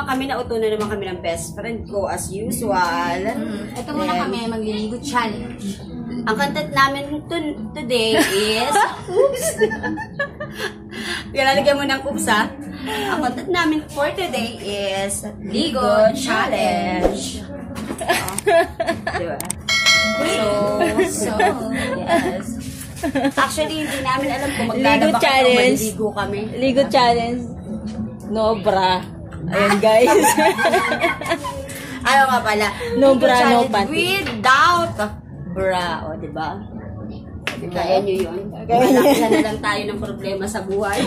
kami, nauto na naman kami ng best friend ko as usual. Ito muna kami, magliligo challenge. Ang content namin today is... Oops! Lalagyan mo ng oops, ha? Ang content namin for today is Ligo Challenge. Diba? So, yes. Actually, hindi namin alam kung maglalaba kami o maliligo kami. Ligo challenge. No bra. Ayan, guys. Ayaw nga pala. No Ligo bra, no challenge panty. without bra. O, diba? Kaya nyo yun. Malaki na lang tayo ng problema sa buhay.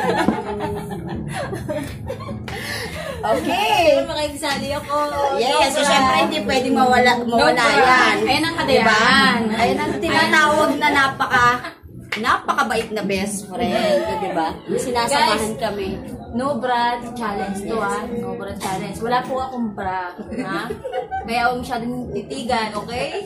Okay. Makikisali ako. Yes, so syempre hindi pwedeng mawala yan. Ayan ang kadayan. Ayan ang tinatawag na napakabait na best friend. Diba? Sinasamahan kami. No bra challenge to No bra challenge. Wala po akong bra. Ha? Kaya huwag masyadong titigan, okay?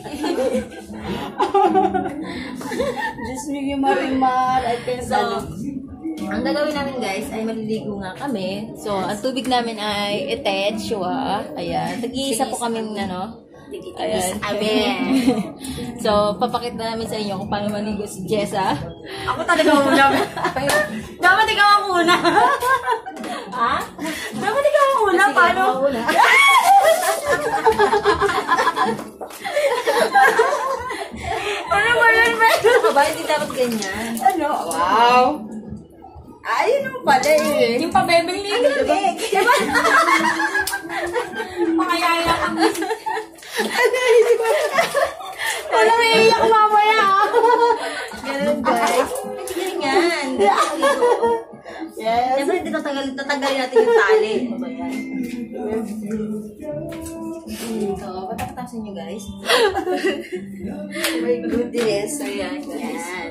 Diyos mo yung marimar. So, ang gagawin namin guys ay maliligo nga kami. So, ang tubig namin ay etechua. Ayan. Tag-iisa po kami Ayan. Amen. So, papakita namin sa inyo kung paano maligo si Jessa. Ako talaga una. Dapat ikaw ang una. Ha? Dapat ikaw ang una. Paano? Ano ba yun, Ba, hindi dapat ganyan. Ano? Wow. Ayun naman pala eh. Yung pabebeng ligo. Diba? Pakayaya kami. Wala may iiyak mamaya. Ganun guys. Ganyan. Yes. Siyempre, tatanggalin natin yung tali. Ano ba yan? So, patapatasin nyo guys. Oh my goodness. So, yan guys. Yan.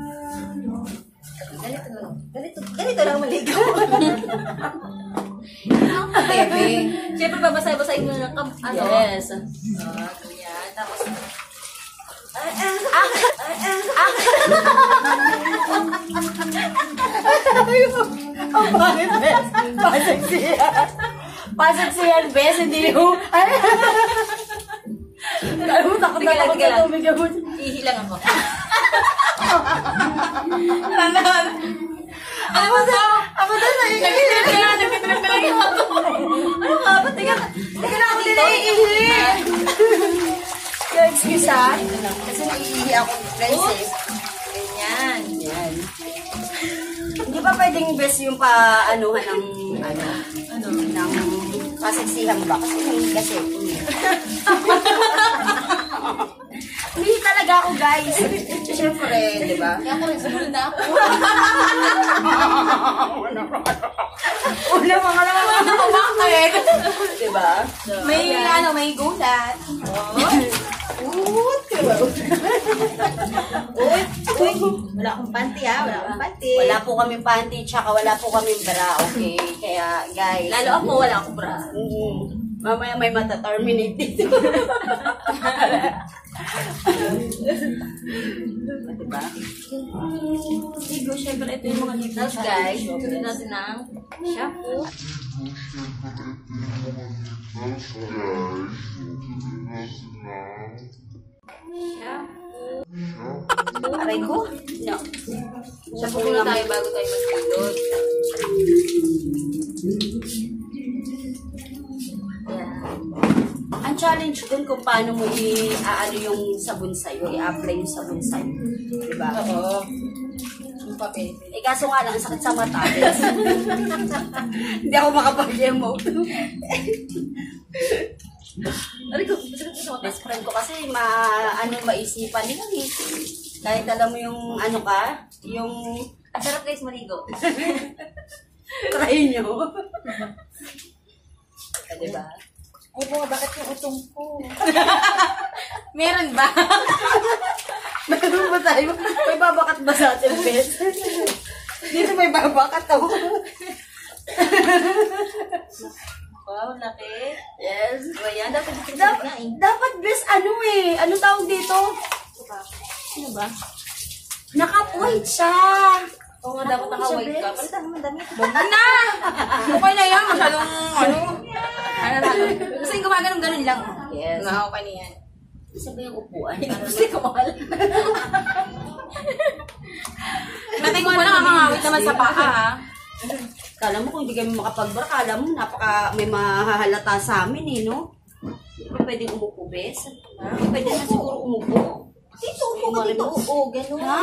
Ganito lang maligo. Bebe. Siyempre, babasay-basayin mo ng ano. Yes. Ganyan. Tapos, Ang bakit, Bes? Pasaksiyan. Pasaksiyan, Bes. Hindi yung... Takot na takot na tubig ako. ihilang ako. Ako doon na iihi. Nagkitrip ka lang yung ako. Ano nga ba? Teka na ako din naiihi. Yung excuse ha? Kasi naiihi ako, princess. Ganyan. Yan. Hindi ba pwedeng best yung pa-anuhan ng ng pasaksihan ba? Kasi hindi talaga ako, guys. Siyempre, di ba? Kaya ako rin, sumunod na ako. Una mga naman ako bakit? Di ba? May gulat. Uy, wala akong panty ha, wala akong panty. Wala po kaming panty, tsaka wala po kaming bra, okay? Kaya, guys. Lalo ako, wala akong bra. Mamaya may mata-terminate dito. Diba? Sigo, syempre ito yung mga litos guys. Bili natin ng shampoo. Aray ko? No. Shampoo muna tayo bago tayo mag-silod. Ang challenge dun kung paano mo i-aano yung sabon sa'yo, i-apply yung sabon sa'yo. Diba? Oo. Yung papel. Eh kaso nga lang, ang sakit sa mata. Hindi ako makapag-emote. Aray ko, masakit sa mata. Best friend ko kasi maisipan nila eh. Kahit alam mo yung ano ka, yung Ang sarap guys maligo. try nyo. Diba? Ay po, bakit yung utong ko? Meron ba? Meron ba tayo? May babakat ba sa atin, Bes? Dito may babakat ako. Wow, laki. Yes. Ayan, dapat Dapat, Bes, ano eh? Ano tawag dito? Ano ba? Naka-white siya. Oo nga, dapat naka-white ka. Palitan mo damit. Na! Okay na yan. Masyadong, Ano na? Kasi gumaganon-ganon lang. Yes. Okay na yan. Isa ba yung upuan? Kasi kamahal. Natin ko na kakangawit naman sa paa, ha? Kala mo kung hindi kami makapag-bar, kala mo may mahahalata sa amin eh, no? Hindi pa pwedeng umupo, bes. Pwede na siguro umupo. Dito, upo ka dito. Oo, gano'n. Ha?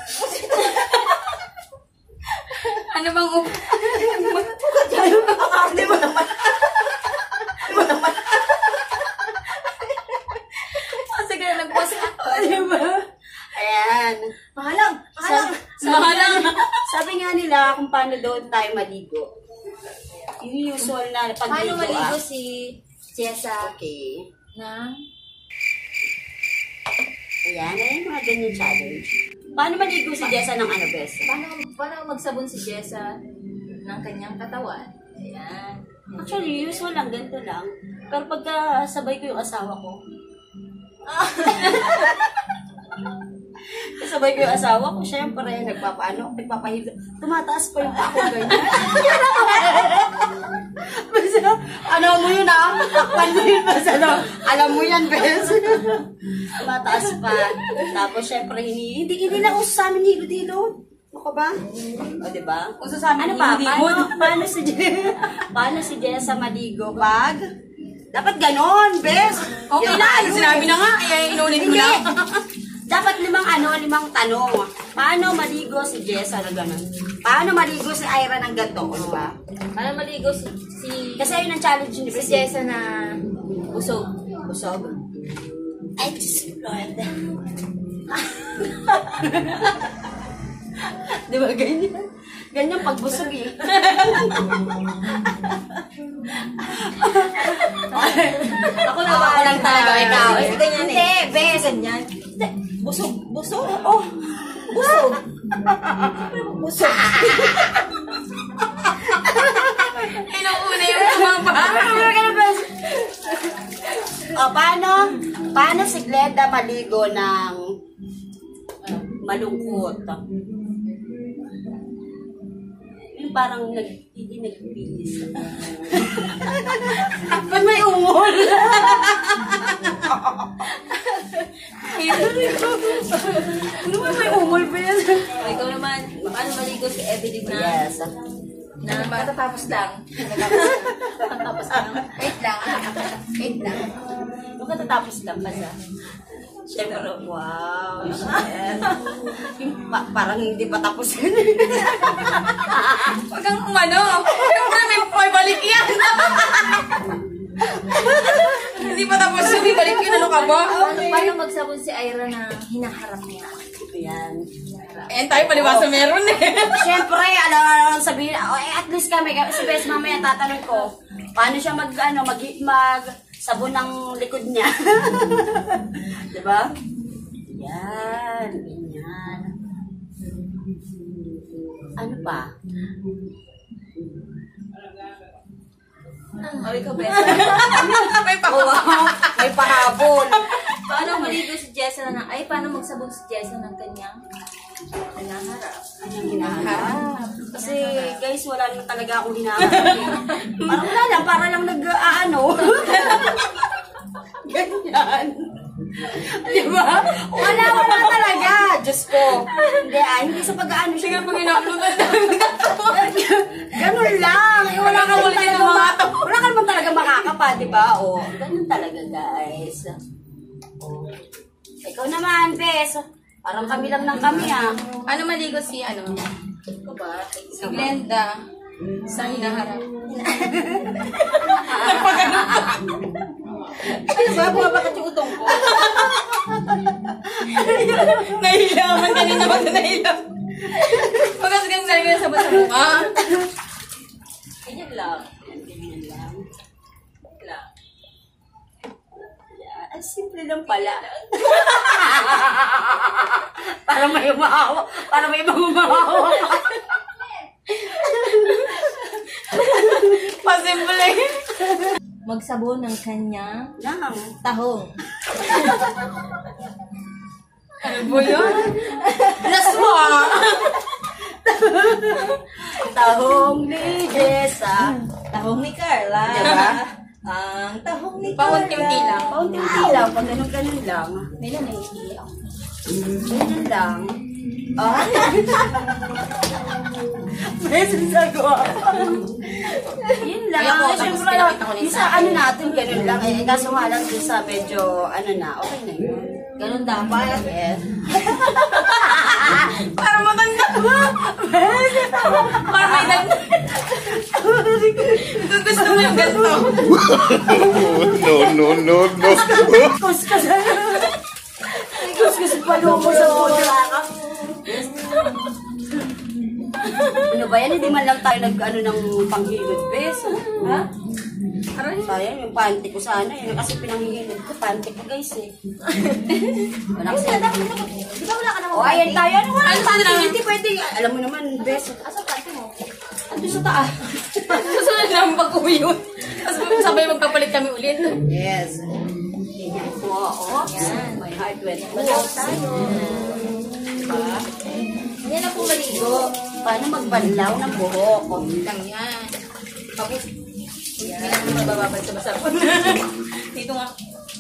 Ano bang upo? Di mo naman. Sige, nag-post ako. Di ba? Ayan. Mahalang. Sabi nga nila kung paano doon tayo maligo. Yung usual na pagligo. Paano maligo si Jessa Okay. na? Ayan, mga ganyan challenge. Paano maligo si Jessa ng ano, bes? Paano magsabon si Jessa ng kanyang katawan? Ayan. Actually, usual lang, ganito lang. Pero pagka sabay ko yung asawa ko, kasabay ko yung asawa ko, syempre, nagpapahilo. Tumataas pa yung ako ganyan. Basta, ano mo yun takpan mo yun, basta alam mo yan, bes. Tumataas pa. Tapos, syempre, hindi na uso sa amin hilo-hilo. Ano ka ba? O, diba? Uso sa amin, Ano pa? hilo-hilo. Paano si Jessa maligo pag? Dapat ganon, bes. Okay na, sinabi na nga. Eh, inulit mo na. Dapat limang tanong. Paano maligo si Jessa na gano'n? Paano maligo si Ira ng ganito, di ba? Paano maligo si Kasi yun ang challenge ni si Jessa na busog? Busog. Ay, Diyos Lord. Di ba ganyan? Ganyan pag busog eh. Ako lang talaga, ikaw. Eh, ganyan Hindi, eh. bes. Ganyan. Busog. Oh, Busog. Busog. Inuuna yung tumaba. Paano si Glenda maligo ng malungkot? Yung parang nagbilis. Ba't may umol? Ano ba may umol ba yan? O, ikaw naman, paano maligo si Evelyn na? Yes. Na matatapos lang. Matatapos lang. Wait lang. Wait lang. Nung katatapos lang ba siya? Siyempre, wow, shit. Yung parang hindi pa tapos yun. Huwag kang umano. Siyempre, may balik yan. Hindi pa tapos yun, may balik yun. Ano ka ba? Paano magsabon si Ira na hinaharap niya? Yan. Eh, tayo palibasa meron eh. Siyempre, alam sabihin, at least kami, si Bes mamaya tatanong ko, paano siya mag sabon ng likod niya. Diba? Yan, ganyan. Ano pa? O, ikaw, Bes. May pakuha. May pahabol. Paano maligo si Jessa na? Ay, paano magsabon si Jessa ng kanyang hinaharap? Hinaharap. Kasi guys, wala lang talaga akong hinaharap. Parang wala lang, para lang ganyan. Diba? Wala talaga. Diyos ko. Hindi sa pag-ano siya. Sige, pag ina-upload na Ganun lang. Wala ka ulit ng mga to. Wala ka naman talaga makakapa, diba? O, ganun talaga, guys. O. Ikaw naman, Bes. Parang kami lang ng kami, ah. Ano maligo si, ano? Ito ba? Si Glenda sa hinaharap. Ano ba? Bumabakit yung utong ko. Nahilaman kanina ba na nahilaman? Huwag kasi kang sarili na sabot sa mukha. Ganyan lang. Ganyan lang. Lang. Ang simple lang pala. Para may umahawa. Para may ibang umahawa. Pasimple. Magsabon ng kanyang Nang. tahong. Ano ba yun? Laswa! Tahong ni Jessa. Tahong ni Carla. Diba? Ang tahong ni Paunti-unti lang. Paunti-unti lang, pag ganun-ganun lang. Nila naiiyak. Ganun lang. Ah. May sasagawa. Yun lang. Kaya po, tapos Siyempre, pinakita ko na yung sa sa akin. ano natin, ganun lang. Eh, kaso nga lang dun sa medyo, ano na, okay na yun. Ganun dapat. Yes. Para maganda ba? Para may nag... Gusto mo yung ganito. No. Kuskus. Kuskus pa mo sa bola. Ano ba yan? Hindi man lang tayo nag-ano ng panghilod, bes. Ha? Sayang, yung panty ko sana. Yun kasi pinanghihilod ko. Panty ko, guys, eh. Wala kasi. Di ba wala ka naman? O, ayan tayo. Ano wala Ano yung panty? sinabi? Hindi pwede. Alam mo naman, bes. Asa panty mo? Ando sa taas. Susunod namin pag-uwi yun. Tapos sabay magpapalit kami ulit. Yes. Ganyan po. Oops. My heart went. Oops. Diba? Yan na po maligo. Paano magbanlaw ng buhok? Lang yan. Tapos, yan. Hindi na mabababad sa masarap. Dito nga.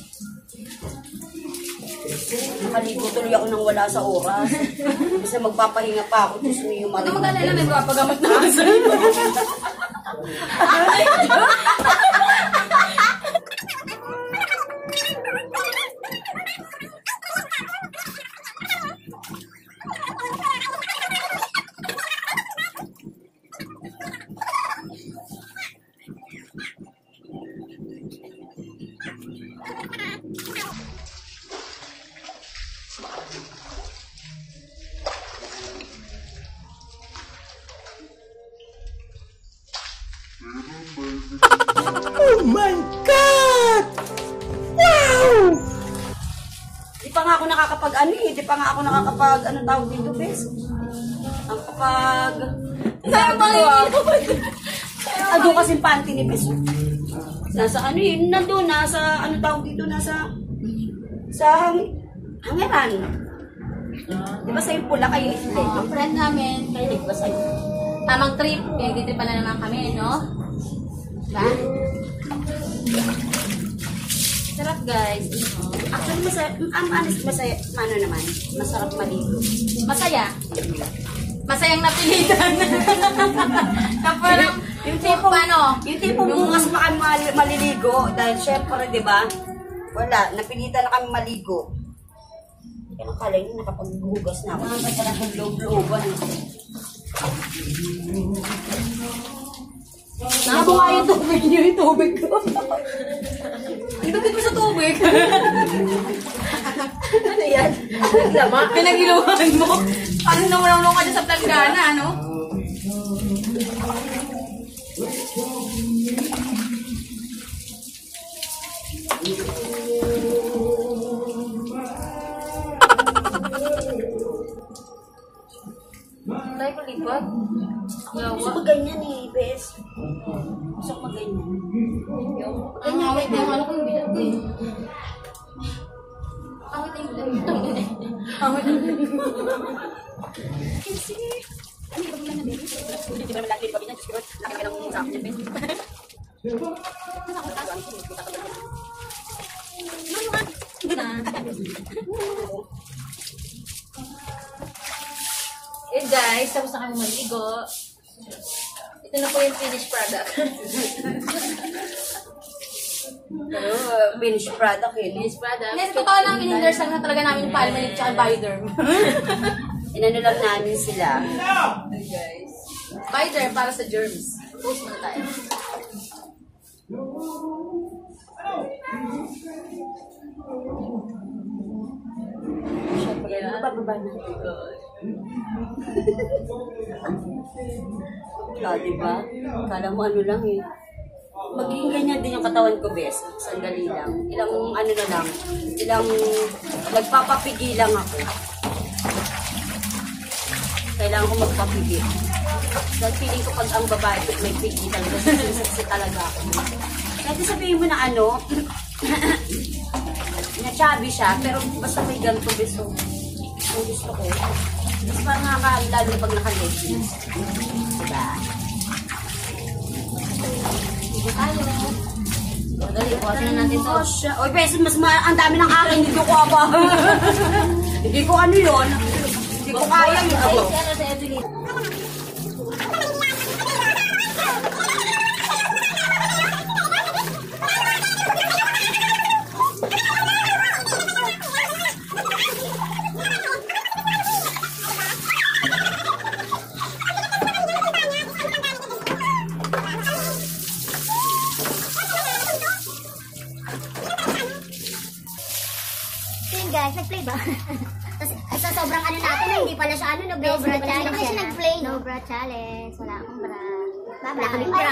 Nakaligo tuloy ako nang wala sa oras. Kasi magpapahinga pa ako. Tapos may Huwag ka umarin. mag-alala, may mapagamot na ako sa'yo. Di pa nga ako nakakapag-ano eh. Di pa nga ako nakakapag-ano tawag dito, bes. Ang kapag... Ado kasing panty ni bes. Nasa ano yun, nandun, nasa ano tawag dito, nasa... Sa hangiran. Di ba sa'yo pula kayo isle? Ang friend namin, Kayo di ba sa'yo? tamang trip. Kaya dito pala naman kami, no? Diba? Sarap, guys. Actually, masaya, ang honest, masaya, ano naman, masarap maligo. Masaya. Masayang napilitan. Na parang, Yung tipo, paano? yung tipo bukas pa kami maliligo, dahil syempre, di ba, wala, napilitan na kami maligo. Kaya nakala yun, nakapaghugas na ako. Hindi pa talagang loob-looban. Nabuha yung tubig niyo, yung tubig ko. Ang dugit mo sa tubig. Ano yan? Naglama? Pinagiluhan mo. Ano nang walang ka dyan sa planggana, no? Tayo ko lipat. Gusto ko ganyan eh, bes. Gusto ko ganyan. Ang awit na yung ano ko yung bilat ko eh. Awit na yung bilat ko. Awit na yung bilat ko. Kasi, ano yung bagay na baby? Hindi ba naman laki yung bagay niya? Diyos ko, laki ka lang sa akin, bes. Eh guys, tapos na kami maligo. Ito na po yung finished product. Pero, finished product yun. Finished product. Yes, totoo lang, in-endorse lang na talaga namin yung Palmolive tsaka Bioderm. Inano lang namin sila. Guys. Bioderm para sa germs. Post muna tayo. Siyempre, mabababa na. Diba? Kala mo ano lang eh. Magiging ganyan din yung katawan ko, bes. Sandali lang. Ilang ano na lang. Ilang nagpapapigil lang ako. Kailangan ko magpapigil. Dahil feeling ko pag ang babae ko may pigil talaga. Sisi talaga ako. Kahit sabihin mo na ano, na chubby siya, pero basta may ganito, bes. So, ang gusto ko. Mas parang lalo na pag naka-leggings. Diba? Sige tayo. Dali, bukasin na natin to. Oh, siya. Oy, beses, ang dami ng akin. Hindi ko ba? Hindi ko ano yun. Hindi ko kaya yun. Ay, ano sa Evelyn? Yun guys, nag-play ba? Tapos sa sobrang ano natin, hindi pala siya ano, no bra challenge. Hindi siya nag-play, no bra challenge. Wala akong bra. Wala akong bra.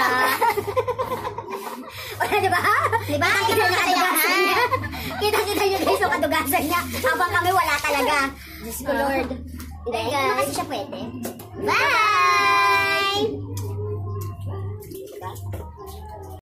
Wala, diba? Diba? Kita niya kadugasan niya. Kita niyo guys yung kadugasan niya. Habang kami wala talaga. Diyos ko Lord. Hindi guys. Kasi siya pwede. Bye!